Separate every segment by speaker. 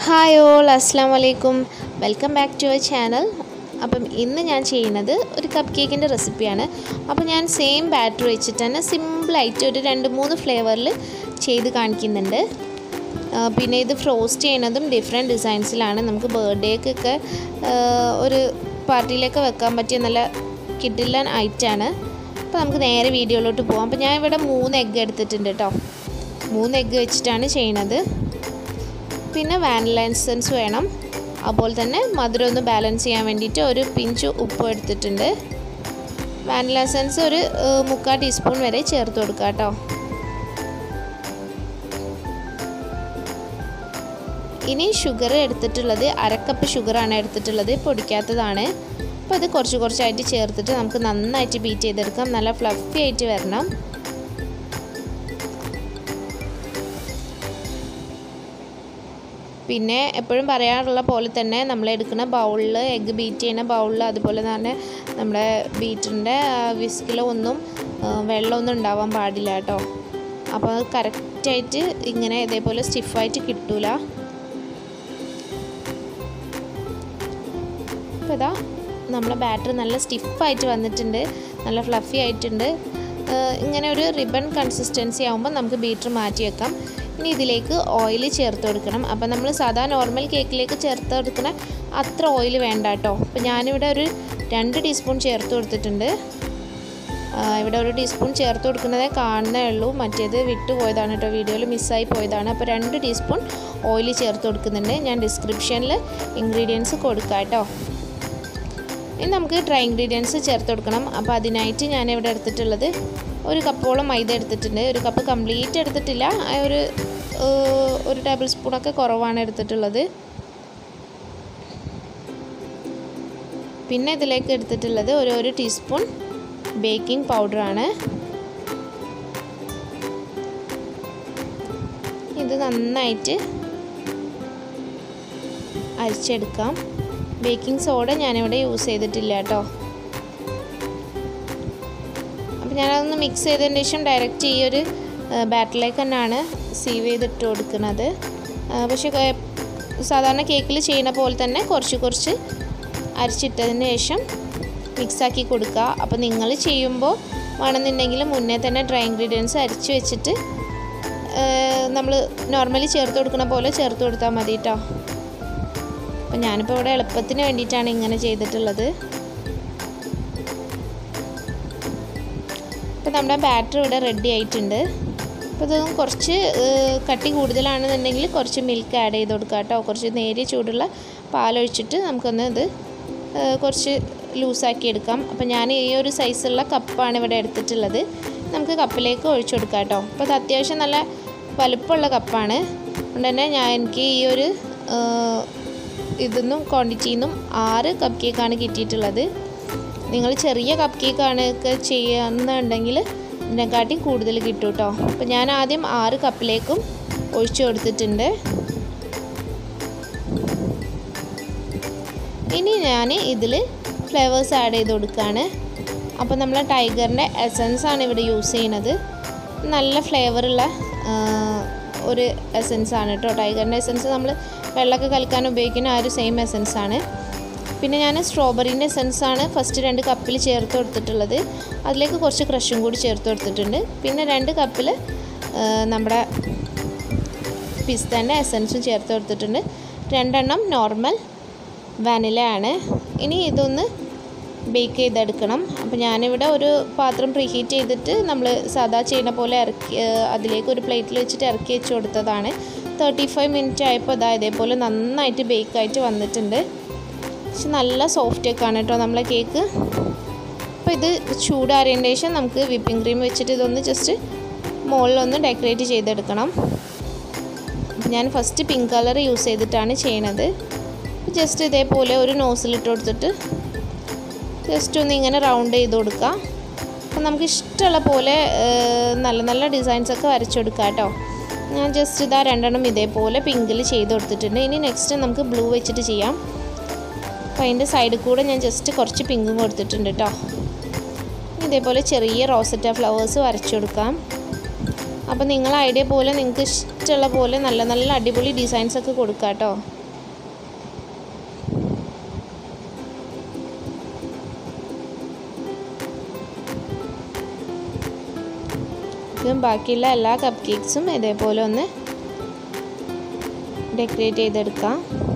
Speaker 1: Hi all അസ്സലാമു അലൈക്കും welcome back to our channel. അപ്പം ഇന്ന് ഞാൻ ചെയ്യുന്നത് ഒരു കപ്പ് കേക്കിൻ്റെ റെസിപ്പിയാണ്. അപ്പോൾ ഞാൻ സെയിം ബാറ്റർ വെച്ചിട്ട് തന്നെ സിമ്പിളായിട്ട് ഒരു 2-3 ഫ്ലേവറിൽ ചെയ്ത് കാണിക്കുന്നുണ്ട്. പിന്നെ ഇത് ഫ്രോസ്റ്റ് ചെയ്യുന്നതും ഡിഫറെൻറ്റ് ഡിസൈൻസിലാണ്. നമുക്ക് ബർത്ത്ഡേക്കൊക്കെ ഒരു പാർട്ടിയിലൊക്കെ വെക്കാൻ പറ്റിയ നല്ല കിഡിലൻ ഐറ്റാണ്. അപ്പോൾ നമുക്ക് നേരെ വീഡിയോയിലോട്ട് പോകാം. അപ്പോൾ ഞാൻ ഇവിടെ 3 എഗ്ഗ് എടുത്തിട്ടുണ്ട് കേട്ടോ. 3 എഗ്ഗ് വെച്ചിട്ടാണ് ചെയ്യണത്. പിന്നെ വാനില എസൻസ് വേണം. അതുപോലെ തന്നെ മധുരം ഒന്ന് ബാലൻസ് ചെയ്യാൻ വേണ്ടിയിട്ട് ഒരു പിഞ്ച് ഉപ്പ് എടുത്തിട്ടുണ്ട്. വാനില എസൻസ് ഒരു 3/4 ടീസ്പൂൺ വരെ ചേർത്ത് കൊടുക്കുക കേട്ടോ. ഇനി ഷുഗർ എടുത്തിട്ടുള്ളത് 1/2 കപ്പ് ഷുഗറാണ് എടുത്തിട്ടുള്ളത്, പൊടിക്കാത്തതാണ്. അപ്പോൾ അത് കുറച്ചായിട്ട് ചേർത്തിട്ട് നമുക്ക് നന്നായിട്ട് ബീറ്റ് ചെയ്തെടുക്കാം. നല്ല ഫ്ലഫി ആയിട്ട് വരണം. പിന്നെ എപ്പോഴും പറയാറുള്ള പോലെ തന്നെ നമ്മൾ എടുക്കുന്ന ബൗളിൽ, എഗ്ഗ് ബീറ്റ് ചെയ്യുന്ന ബൗളിൽ, അതുപോലെ തന്നെ നമ്മുടെ ബീറ്ററിൻ്റെ വിസ്കിലൊന്നും വെള്ളമൊന്നും ഉണ്ടാവാൻ പാടില്ല കേട്ടോ. അപ്പോൾ അത് കറക്റ്റായിട്ട് ഇങ്ങനെ ഇതേപോലെ സ്റ്റിഫായിട്ട് കിട്ടൂല. അപ്പോൾ ഇതാ നമ്മുടെ ബാറ്റർ നല്ല സ്റ്റിഫായിട്ട് വന്നിട്ടുണ്ട്, നല്ല ഫ്ലഫി ആയിട്ടുണ്ട്. ഇങ്ങനെ ഒരു റിബൺ കൺസിസ്റ്റൻസി ആകുമ്പോൾ നമുക്ക് ബീറ്റർ മാറ്റി വെക്കാം. ഇനി ഇതിലേക്ക് ഓയിൽ ചേർത്ത് കൊടുക്കണം. അപ്പോൾ നമ്മൾ സാധാ നോർമൽ കേക്കിലേക്ക് ചേർത്ത് കൊടുക്കുന്ന അത്ര ഓയിൽ വേണ്ട കേട്ടോ. അപ്പോൾ ഞാനിവിടെ ഒരു 2 ടീസ്പൂൺ ചേർത്ത് കൊടുത്തിട്ടുണ്ട്. ഇവിടെ 1 ടീസ്പൂൺ ചേർത്ത് കൊടുക്കുന്നതേ കാണുന്നേ ഉള്ളൂ, മറ്റേത് വിട്ടു പോയതാണ് കേട്ടോ, വീഡിയോയിൽ മിസ്സായി പോയതാണ്. അപ്പോൾ 2 ടീസ്പൂൺ ഓയിൽ ചേർത്ത് കൊടുക്കുന്നുണ്ട്. ഞാൻ ഡിസ്ക്രിപ്ഷനിൽ ഇൻഗ്രീഡിയൻസ് കൊടുക്കാം കേട്ടോ. ഇനി നമുക്ക് ഡ്രൈ ഇൻഗ്രീഡിയൻസ് ചേർത്ത് കൊടുക്കണം. അപ്പോൾ അതിനായിട്ട് ഞാനിവിടെ എടുത്തിട്ടുള്ളത് 1 കപ്പോളം മൈദ എടുത്തിട്ടുണ്ട്. 1 കപ്പ് കംപ്ലീറ്റ് എടുത്തിട്ടില്ല, ഒരു ടേബിൾ സ്പൂണൊക്കെ കുറവാണ് എടുത്തിട്ടുള്ളത്. പിന്നെ ഇതിലേക്ക് എടുത്തിട്ടുള്ളത് ഒരു ടീസ്പൂൺ ബേക്കിംഗ് പൗഡറാണ്. ഇത് നന്നായിട്ട് അരിച്ചെടുക്കാം. ബേക്കിംഗ് സോഡ ഞാനിവിടെ യൂസ് ചെയ്തിട്ടില്ല കേട്ടോ. അപ്പോൾ ഞാനതൊന്ന് മിക്സ് ചെയ്തതിന് ശേഷം ഡയറക്റ്റ് ഈ ഒരു ബാറ്ററിലേക്ക് തന്നെയാണ് സീവ് ചെയ്തിട്ട് കൊടുക്കുന്നത്. പക്ഷേ സാധാരണ കേക്കിൽ ചെയ്യുന്ന പോലെ തന്നെ കുറച്ച് അരിച്ചിട്ടതിന് ശേഷം മിക്സാക്കി കൊടുക്കുക. അപ്പോൾ നിങ്ങൾ ചെയ്യുമ്പോൾ വേണമെന്നുണ്ടെങ്കിൽ മുന്നേ തന്നെ ഡ്രൈ ഇൻഗ്രീഡിയൻസ് അരിച്ച് വെച്ചിട്ട് നമ്മൾ നോർമലി ചേർത്ത് കൊടുക്കുന്ന പോലെ ചേർത്ത് കൊടുത്താൽ മതി കേട്ടോ. അപ്പോൾ ഞാനിപ്പോൾ ഇവിടെ എളുപ്പത്തിന് വേണ്ടിയിട്ടാണ് ഇങ്ങനെ ചെയ്തിട്ടുള്ളത്. അപ്പോൾ നമ്മുടെ ബാറ്റർ ഇവിടെ റെഡി ആയിട്ടുണ്ട്. അപ്പോൾ ഇതൊന്നും കുറച്ച് കട്ടി കൂടുതലാണെന്നുണ്ടെങ്കിൽ കുറച്ച് മിൽക്ക് ആഡ് ചെയ്ത് കൊടുക്കുക കേട്ടോ. കുറച്ച് നേരിയ ചൂടുള്ള പാലൊഴിച്ചിട്ട് നമുക്കൊന്ന് ഇത് കുറച്ച് ലൂസാക്കി എടുക്കാം. അപ്പോൾ ഞാൻ ഈ ഒരു സൈസുള്ള കപ്പാണ് ഇവിടെ എടുത്തിട്ടുള്ളത്. നമുക്ക് കപ്പിലേക്ക് ഒഴിച്ചു കൊടുക്കാം കേട്ടോ. അപ്പോൾ ഇത് അത്യാവശ്യം നല്ല വലുപ്പമുള്ള കപ്പാണ്. അതുകൊണ്ട് തന്നെ എനിക്ക് ഈ ഒരു ഇതൊന്നും ക്വാണ്ടിറ്റിന്നും 6 കപ്പ് കേക്കാണ് കിട്ടിയിട്ടുള്ളത്. നിങ്ങൾ ചെറിയ കപ്പ് കേക്കാണ് ഒക്കെ ചെയ്യുന്നുണ്ടെങ്കിൽ ഇതിനെക്കാട്ടി കൂടുതൽ കിട്ടും കേട്ടോ. അപ്പോൾ ഞാൻ ആദ്യം 6 കപ്പിലേക്കും ഒഴിച്ചു കൊടുത്തിട്ടുണ്ട്. ഇനി ഞാൻ ഇതിൽ ഫ്ലേവേഴ്സ് ആഡ് ചെയ്ത് കൊടുക്കുകയാണ്. അപ്പോൾ നമ്മൾ ടൈഗറിൻ്റെ എസൻസ് ആണ് ഇവിടെ യൂസ് ചെയ്യുന്നത്. നല്ല ഫ്ലേവറുള്ള ഒരു എസൻസ് ആണ് കേട്ടോ. ടൈഗറിൻ്റെ എസൻസ് നമ്മൾ വെള്ളമൊക്കെ കലക്കാൻ ഉപയോഗിക്കുന്ന ആ ഒരു സെയിം എസൻസ് ആണ്. പിന്നെ ഞാൻ സ്ട്രോബെറീൻ്റെ എസൻസ് ആണ് ഫസ്റ്റ് 2 കപ്പിൽ ചേർത്ത് കൊടുത്തിട്ടുള്ളത്. അതിലേക്ക് കുറച്ച് ക്രഷും കൂടി ചേർത്ത് കൊടുത്തിട്ടുണ്ട്. പിന്നെ 2 കപ്പിൽ നമ്മുടെ പിസ്തൻ്റെ എസൻസും ചേർത്ത് കൊടുത്തിട്ടുണ്ട്. 2 എണ്ണം നോർമൽ വാനില ആണ്. ഇനി ഇതൊന്ന് ബേക്ക് ചെയ്തെടുക്കണം. അപ്പോൾ ഞാനിവിടെ ഒരു പാത്രം പ്രീഹീറ്റ് ചെയ്തിട്ട് നമ്മൾ സാധാ ചെയ്യുന്ന പോലെ അതിലേക്ക് ഒരു പ്ലേറ്റിൽ വെച്ചിട്ട് ഇറക്കി വെച്ച് കൊടുത്തതാണ്. 35 മിനിറ്റ് ആയപ്പോൾ ഇതേപോലെ നന്നായിട്ട് ബേക്കായിട്ട് വന്നിട്ടുണ്ട്. പക്ഷെ നല്ല സോഫ്റ്റ് കേക്കാണ് കേട്ടോ നമ്മളെ കേക്ക്. അപ്പോൾ ഇത് ചൂടാറിയതിന് ശേഷം നമുക്ക് വിപ്പിംഗ് ക്രീം വെച്ചിട്ട് ഇതൊന്ന് ജസ്റ്റ് മുകളിലൊന്ന് ഡെക്കറേറ്റ് ചെയ്തെടുക്കണം. അപ്പോൾ ഞാൻ ഫസ്റ്റ് പിങ്ക് കളർ യൂസ് ചെയ്തിട്ടാണ് ചെയ്യണത്. ജസ്റ്റ് ഇതേപോലെ ഒരു നോസിലിട്ട് കൊടുത്തിട്ട് ജസ്റ്റ് ഒന്ന് ഇങ്ങനെ റൗണ്ട് ചെയ്ത് കൊടുക്കുക. അപ്പോൾ നമുക്ക് ഇഷ്ടമുള്ള പോലെ നല്ല ഡിസൈൻസൊക്കെ വരച്ചു കൊടുക്കാം കേട്ടോ. ഞാൻ ജസ്റ്റ് 2 എണ്ണം ഇതേപോലെ പിങ്കിൽ ചെയ്ത് കൊടുത്തിട്ടുണ്ട്. ഇനി നെക്സ്റ്റ് നമുക്ക് ബ്ലൂ വെച്ചിട്ട് ചെയ്യാം. അപ്പോൾ അതിൻ്റെ സൈഡിൽ കൂടെ ഞാൻ ജസ്റ്റ് കുറച്ച് പിങ്കും കൊടുത്തിട്ടുണ്ട് കേട്ടോ. ഇതേപോലെ ചെറിയ റോസറ്റ ഫ്ലവേഴ്സ് വരച്ചു കൊടുക്കാം. അപ്പോൾ നിങ്ങളുടെ ഐഡിയ പോലെ നിങ്ങൾക്ക് ഇഷ്ടമുള്ള പോലെ നല്ല അടിപൊളി ഡിസൈൻസ് ഒക്കെ കൊടുക്കാം കേട്ടോ. അപ്പോഴേക്കും ബാക്കിയുള്ള എല്ലാ കപ്പ് കേക്ക്സും ഇതേപോലെ ഒന്ന് ഡെക്കറേറ്റ് ചെയ്തെടുക്കാം.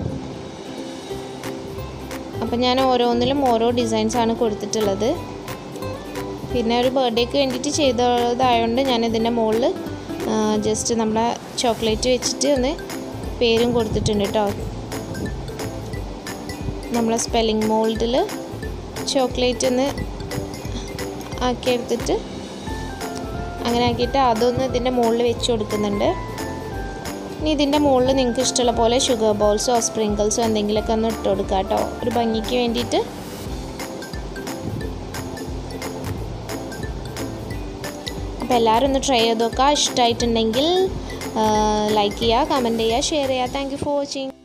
Speaker 1: അപ്പം ഞാൻ ഓരോന്നിലും ഓരോ ഡിസൈൻസാണ് കൊടുത്തിട്ടുള്ളത്. പിന്നെ ഒരു ബർത്ത്ഡേക്ക് വേണ്ടിയിട്ട് ചെയ്തതായതുകൊണ്ട് ഞാൻ ഇതിൻ്റെ മുകളിൽ ജസ്റ്റ് നമ്മുടെ ചോക്ലേറ്റ് വെച്ചിട്ട് ഒന്ന് പേരും കൊടുത്തിട്ടുണ്ട് കേട്ടോ. നമ്മളെ സ്പെല്ലിംഗ് മോൾഡിൽ ചോക്ലേറ്റ് ഒന്ന് ആക്കിയെടുത്തിട്ട് അങ്ങനെ ആക്കിയിട്ട് അതൊന്ന് ഇതിൻ്റെ മുകളിൽ വെച്ച് കൊടുക്കുന്നുണ്ട്. ഇനി ഇതിൻ്റെ മുകളിൽ നിങ്ങൾക്ക് ഇഷ്ടമുള്ള പോലെ ഷുഗർ ബോൾസോ സ്പ്രിങ്കിൾസോ എന്തെങ്കിലുമൊക്കെ ഒന്ന് ഇട്ട് കൊടുക്കുക കേട്ടോ, ഒരു ഭംഗിക്ക് വേണ്ടിയിട്ട്. അപ്പോൾ എല്ലാവരും ഒന്ന് ട്രൈ ചെയ്ത് നോക്കുക. ഇഷ്ടമായിട്ടുണ്ടെങ്കിൽ ലൈക്ക് ചെയ്യുക, കമൻറ്റ് ചെയ്യുക, ഷെയർ ചെയ്യുക. Thank you for watching.